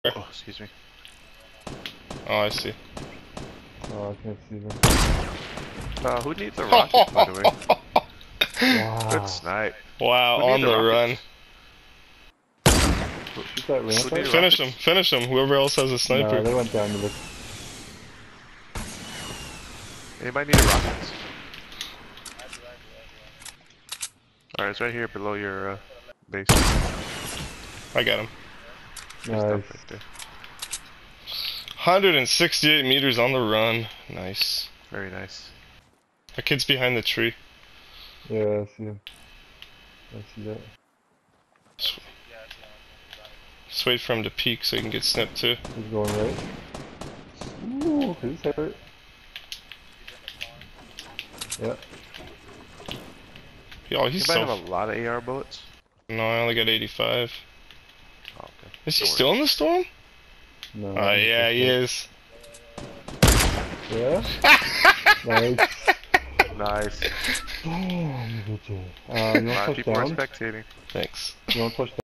Oh, excuse me. Oh, I see. Oh, I can't see them. Who needs a rocket, by the way? Wow. Good snipe. Wow, Who on needs a the rocket? run. Shoot that ramp Who needs out? Finish him, rockets? finish him. Whoever else has a Nah, sniper. they went down to the... Anybody need a rockets? Alright, it's right here below your base. I got him. There's Nice. stuff right there. 168 meters on the run. Nice. Very nice. That kid's behind the tree. Yeah, I see him. I see that. Just wait for him to peek so he can get snipped too. He's going right. Ooh, he's hurt. Yeah. Yo, he's Anybody so... have a lot of AR bullets? No, I only got 85. Oh, okay. Is he Don't still in the storm? No. Oh, yeah, he is. Yeah? Nice. Nice. Damn, you bitch. You A wanna lot of push people are down? spectating. Thanks. You wanna push down?